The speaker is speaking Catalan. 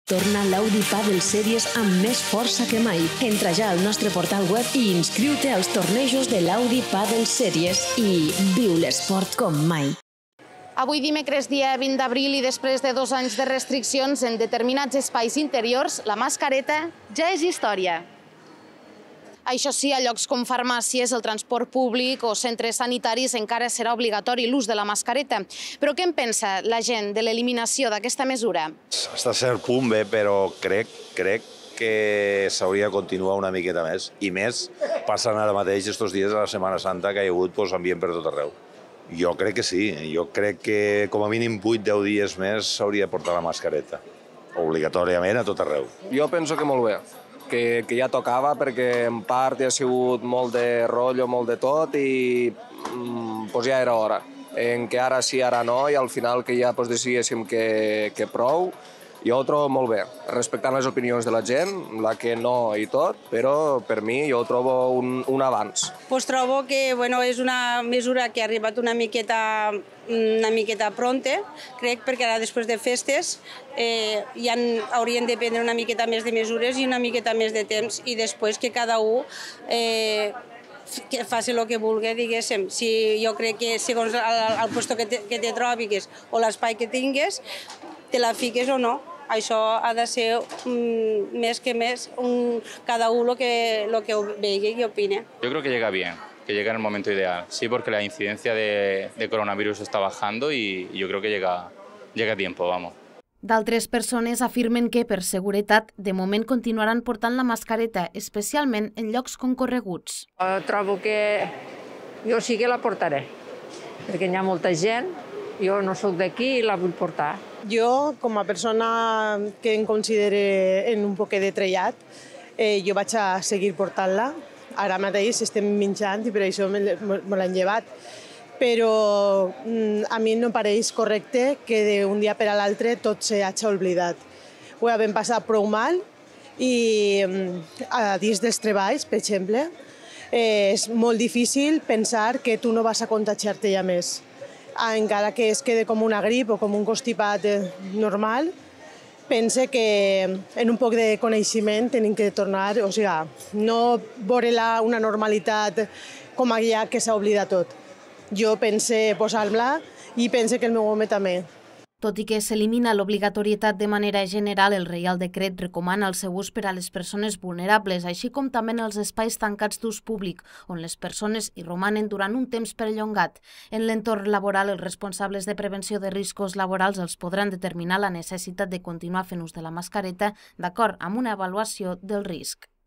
Torna l'Audi Padel Series amb més força que mai. Entra ja al nostre portal web i inscriu-te als tornejos de l'Audi Padel Series i viu l'esport com mai. Avui dimecres, dia 20 d'abril, i després de 2 anys de restriccions en determinats espais interiors, la mascareta ja és història. Això sí, a llocs com farmàcies, el transport públic o centres sanitaris encara serà obligatori l'ús de la mascareta. Però què en pensa la gent de l'eliminació d'aquesta mesura? Fins a cert punt bé, però crec que s'hauria de continuar una miqueta més. I més passant ara mateix estos dies de la Setmana Santa que hi ha hagut ambient per tot arreu. Jo crec que sí. Jo crec que com a mínim 8-10 dies més s'hauria de portar la mascareta. Obligatòriament a tot arreu. Jo penso que molt bé. Que ja tocava perquè en part ja ha sigut molt de rotllo, molt de tot i ja era hora. En què ara sí, ara no i al final que ja decidíssim que prou, jo ho trobo molt bé, respectant les opinions de la gent, la que no i tot, però per mi jo ho trobo un avanç. Trobo que és una mesura que ha arribat una miqueta pronta, crec, perquè ara després de festes ja haurien de prendre una miqueta més de mesures i una miqueta més de temps i després que cada un que faci el que vulgui, diguéssim. Jo crec que segons el lloc que te trobis o l'espai que tingues, te la fiques o no. Això ha de ser més que més cada uno lo que vegi y opine. Yo creo que llega bien, que llega en el momento ideal. Sí, porque la incidencia de coronavirus está bajando y yo creo que llega a tiempo, vamos. D'altres persones afirmen que, per seguretat, de moment continuaran portant la mascareta, especialment en llocs concorreguts. Trobo que jo sí que la portaré, perquè hi ha molta gent, jo no soc d'aquí i la vull portar. Jo, com a persona que em considere en un poquet de trellat, jo vaig a seguir portant-la. Ara mateix estem menjant i per això me l'han llevat. Però a mi no pareix correcte que d'un dia per a l'altre tot s'hagi oblidat. Ho vam passar prou mal i dins dels treballs, per exemple, és molt difícil pensar que tu no vas a contagiar-te ja més. Encara que es quede com una grip o com un constipat normal, pense que en un poc de coneixement tenim que tornar, o sigui, no veure una normalitat com allà que s'ha oblidat tot. Jo pense posar-la i pense que el meu home també. Tot i que s'elimina l'obligatorietat de manera general, el Reial Decret recomana el seu ús per a les persones vulnerables, així com també en els espais tancats d'ús públic, on les persones hi romanen durant un temps perllongat. En l'entorn laboral, els responsables de prevenció de riscos laborals els podran determinar la necessitat de continuar fent ús de la mascareta d'acord amb una avaluació del risc.